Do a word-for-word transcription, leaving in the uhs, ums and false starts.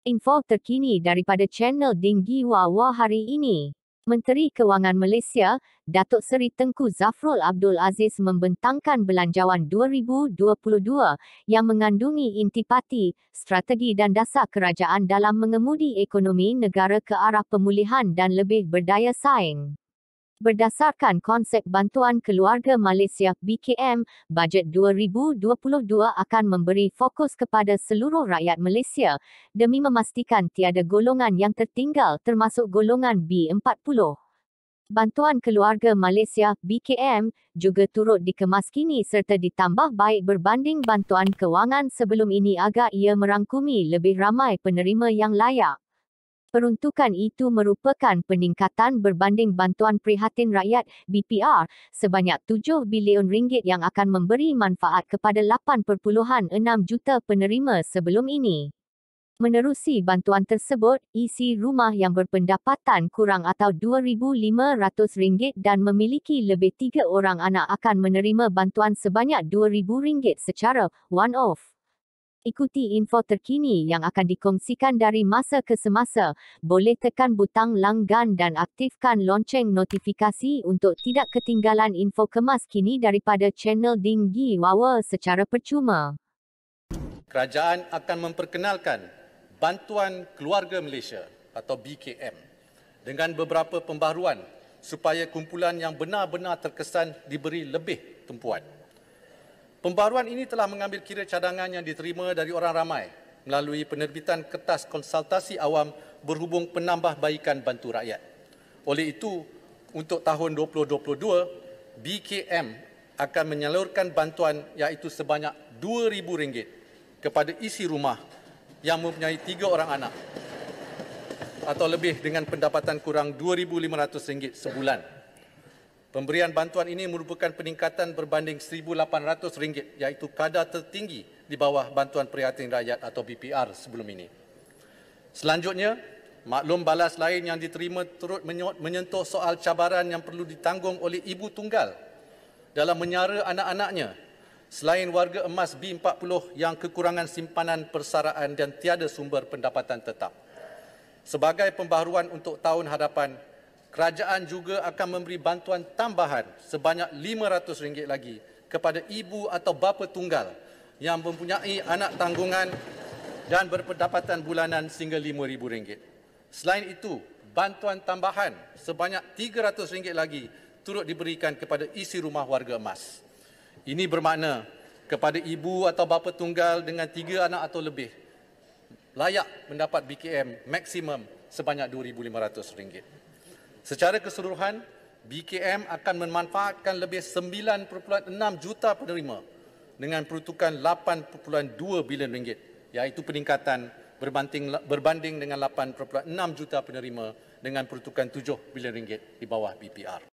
Info terkini daripada channel Dinggi Wawa hari ini. Menteri Kewangan Malaysia, Datuk Seri Tengku Zafrul Abdul Aziz membentangkan belanjawan dua ribu dua puluh dua yang mengandungi intipati, strategi dan dasar kerajaan dalam mengemudi ekonomi negara ke arah pemulihan dan lebih berdaya saing. Berdasarkan konsep Bantuan Keluarga Malaysia B K M, Bajet dua ribu dua puluh dua akan memberi fokus kepada seluruh rakyat Malaysia demi memastikan tiada golongan yang tertinggal termasuk golongan B empat puluh. Bantuan Keluarga Malaysia B K M juga turut dikemaskini serta ditambah baik berbanding bantuan kewangan sebelum ini agar ia merangkumi lebih ramai penerima yang layak. Peruntukan itu merupakan peningkatan berbanding Bantuan Prihatin Rakyat B P R sebanyak tujuh bilion ringgit yang akan memberi manfaat kepada lapan perpuluhan enam juta penerima sebelum ini. Menerusi bantuan tersebut, isi rumah yang berpendapatan kurang atau dua ribu lima ratus ringgit dan memiliki lebih tiga orang anak akan menerima bantuan sebanyak dua ribu ringgit secara one-off. Ikuti info terkini yang akan dikongsikan dari masa ke semasa. Boleh tekan butang langgan dan aktifkan lonceng notifikasi untuk tidak ketinggalan info kemas kini daripada channel Dinggi Wawa secara percuma. Kerajaan akan memperkenalkan Bantuan Keluarga Malaysia atau B K M dengan beberapa pembaharuan supaya kumpulan yang benar-benar terkesan diberi lebih tumpuan. Pembaharuan ini telah mengambil kira cadangan yang diterima dari orang ramai melalui penerbitan kertas konsultasi awam berhubung penambahbaikan bantu rakyat. Oleh itu, untuk tahun dua ribu dua puluh dua, B K M akan menyalurkan bantuan iaitu sebanyak dua ribu ringgit kepada isi rumah yang mempunyai tiga orang anak atau lebih dengan pendapatan kurang dua ribu lima ratus ringgit sebulan. Pemberian bantuan ini merupakan peningkatan berbanding seribu lapan ratus ringgit iaitu kadar tertinggi di bawah Bantuan Prihatin Rakyat atau B P R sebelum ini. Selanjutnya, maklum balas lain yang diterima turut menyentuh soal cabaran yang perlu ditanggung oleh ibu tunggal dalam menyara anak-anaknya selain warga emas B empat puluh yang kekurangan simpanan persaraan dan tiada sumber pendapatan tetap. Sebagai pembaharuan untuk tahun hadapan, kerajaan juga akan memberi bantuan tambahan sebanyak lima ratus ringgit lagi kepada ibu atau bapa tunggal yang mempunyai anak tanggungan dan berpendapatan bulanan sehingga lima ribu ringgit. Selain itu, bantuan tambahan sebanyak tiga ratus ringgit lagi turut diberikan kepada isi rumah warga emas. Ini bermakna kepada ibu atau bapa tunggal dengan tiga anak atau lebih layak mendapat B K M maksimum sebanyak dua ribu lima ratus ringgit. Secara keseluruhan, B K M akan memanfaatkan lebih sembilan perpuluhan enam juta penerima dengan peruntukan lapan perpuluhan dua bilion ringgit, iaitu peningkatan berbanding, berbanding dengan lapan perpuluhan enam juta penerima dengan peruntukan tujuh bilion ringgit di bawah B P R.